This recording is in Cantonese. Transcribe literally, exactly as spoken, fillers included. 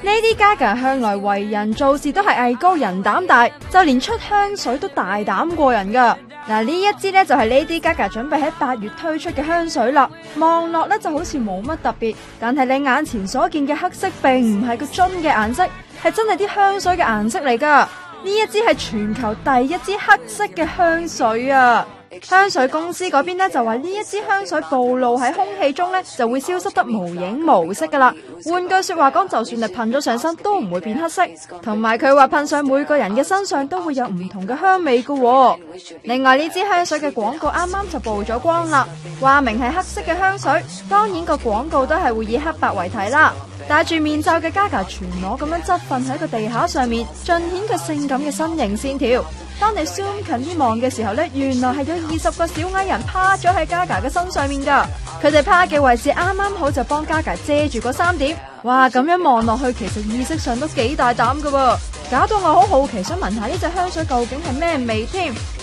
Lady Gaga 向來為人做事都係藝高人膽大，就連出香水都大膽過人噶。嗱，呢一支呢就係 Lady Gaga 準備喺八月推出嘅香水啦。望落呢就好似冇乜特別，但係你眼前所見嘅黑色並唔係個樽嘅顏色，係真係啲香水嘅顏色嚟噶。呢一支係全球第一支黑色嘅香水啊！香水公司嗰邊呢就話呢一支香水暴露喺空氣中呢就會消失得無影無色噶啦。換句說話講，就算你噴咗上身都唔會變黑色。同埋佢話噴上每個人嘅身上都會有唔同嘅香味噶喎。另外呢支香水嘅廣告啱啱就曝咗光啦，話明係黑色嘅香水，當然個廣告都係會以黑白為題啦。戴住面罩嘅 Gaga 全裸咁樣側瞓喺個地下上面，盡顯佢性感嘅身形線條。當你 zoom 近啲望嘅時候呢，原來係有二十個小矮人趴咗喺 Gaga 嘅身上面噶，佢哋趴嘅位置啱啱好就幫 Gaga 遮住嗰三點。哇，咁樣望落去，其實意識上都幾大膽噶喎，搞到我好好奇，想聞下呢隻香水究竟係咩味添。